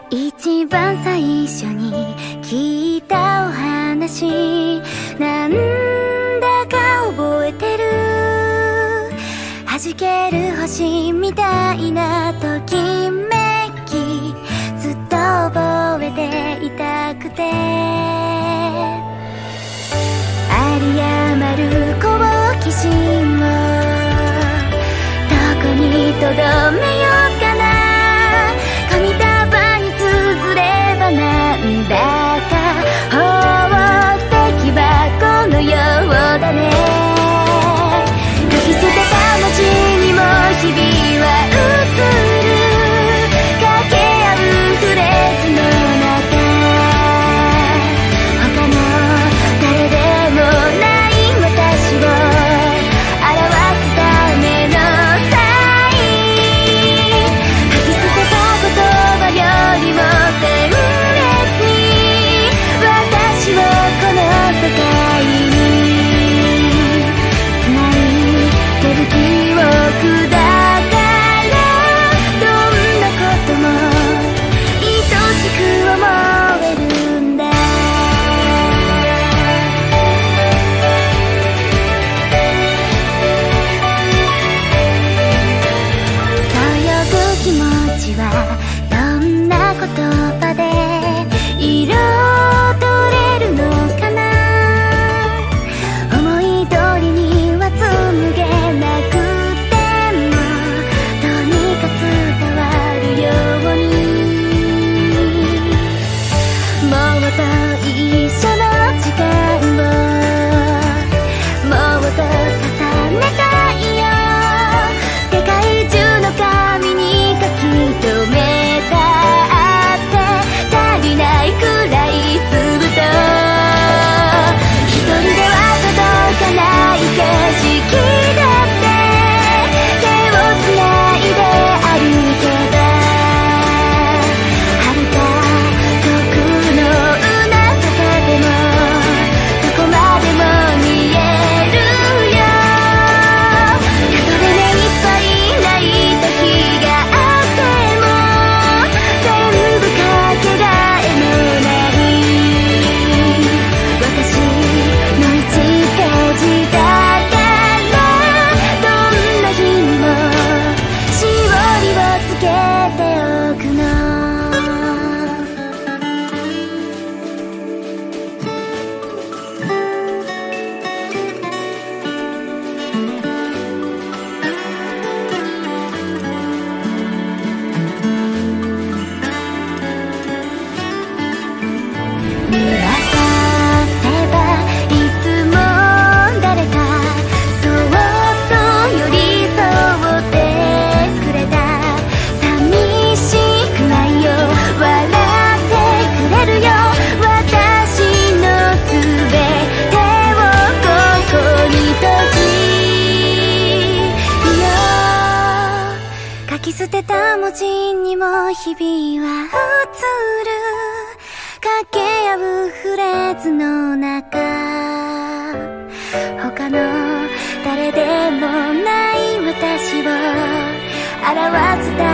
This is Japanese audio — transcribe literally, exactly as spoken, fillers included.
一番最初に聞いたお話、なんだか覚えてる。弾ける星みたいなときめき、ずっと覚えていたくて、有り余る好奇心をどこにとどめようかな。紙束に綴ればなんだか宝石箱のようだね。書き捨てた文字にも日々は映る。掛け合うフレーズの中、他の誰でもない私を表すためのサイン。書き捨てた言葉よりも鮮烈に私をこの世界につないでる記憶だから、どんなことも愛しく思えるんだ。そう呼ぶ気持ちはどんな言葉で彩れるのかな。思い通りには紡げなくても、どうにか伝わるように、もっと一緒の時間をもっと重ねたいよ。世界中の紙に書き留めたって足りないくらいずっと、一人では届かない景色だって手をつないで歩けば、遥か遠くのうなさかでもどこまでも見えるよ。たとえ目いっぱいない時があっても、全部かけがえのない私のいちページだから、どんな日にもしおりをつけておくの。見渡せばいつも誰かそっと寄り添ってくれた。寂しくないよ、笑ってくれるよ。私のすべてをここに閉じよう。書き捨てた文字にも日々は映る。掛け合うフレーズの中、他の誰でもない私を表すた